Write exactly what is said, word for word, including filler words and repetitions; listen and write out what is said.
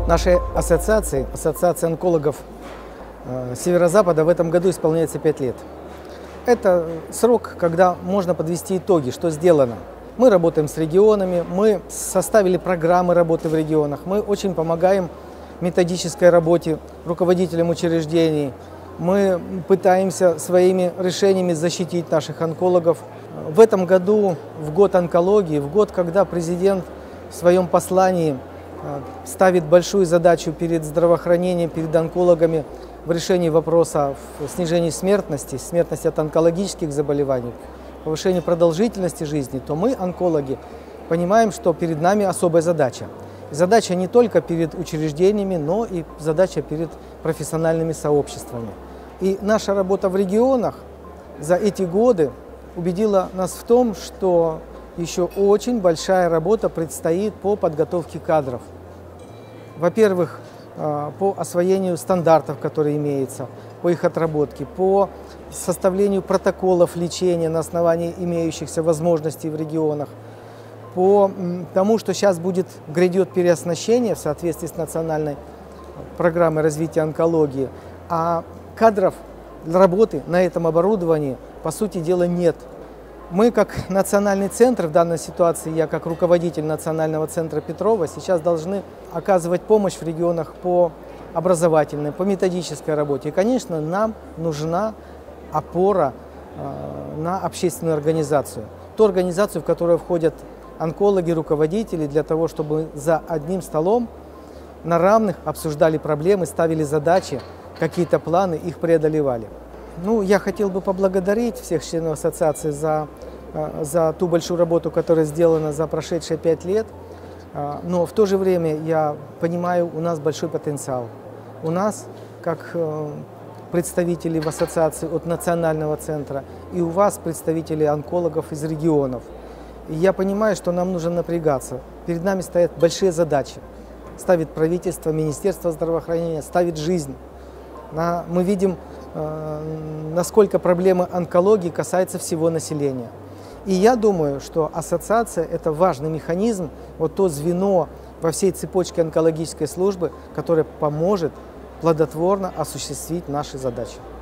Нашей ассоциации, ассоциации онкологов Северо-Запада, в этом году исполняется пять лет. Это срок, когда можно подвести итоги, что сделано. Мы работаем с регионами, мы составили программы работы в регионах, мы очень помогаем методической работе руководителям учреждений. Мы пытаемся своими решениями защитить наших онкологов. В этом году, в год онкологии, в год, когда президент в своем послании ставит большую задачу перед здравоохранением, перед онкологами в решении вопроса в снижении смертности, смертности от онкологических заболеваний, повышении продолжительности жизни, то мы, онкологи, понимаем, что перед нами особая задача. Задача не только перед учреждениями, но и задача перед профессиональными сообществами. И наша работа в регионах за эти годы убедила нас в том, что еще очень большая работа предстоит по подготовке кадров. Во-первых, по освоению стандартов, которые имеются, по их отработке, по составлению протоколов лечения на основании имеющихся возможностей в регионах, по тому, что сейчас будет, грядет переоснащение в соответствии с национальной программой развития онкологии, а кадров для работы на этом оборудовании, по сути дела, нет. Мы, как национальный центр, в данной ситуации я как руководитель национального центра Петрова, сейчас должны оказывать помощь в регионах по образовательной, по методической работе. И, конечно, нам нужна опора э, на общественную организацию. Ту организацию, в которую входят онкологи, руководители, для того, чтобы за одним столом на равных обсуждали проблемы, ставили задачи, какие-то планы, их преодолевали. Ну, я хотел бы поблагодарить всех членов ассоциации за, за ту большую работу, которая сделана за прошедшие пять лет. Но в то же время я понимаю, у нас большой потенциал. У нас, как представители в ассоциации от национального центра, и у вас, представители онкологов из регионов. И я понимаю, что нам нужно напрягаться. Перед нами стоят большие задачи. Ставит правительство, Министерство здравоохранения, ставит жизнь. Мы видим, насколько проблема онкологии касается всего населения. И я думаю, что ассоциация – это важный механизм, вот то звено во всей цепочке онкологической службы, которое поможет плодотворно осуществить наши задачи.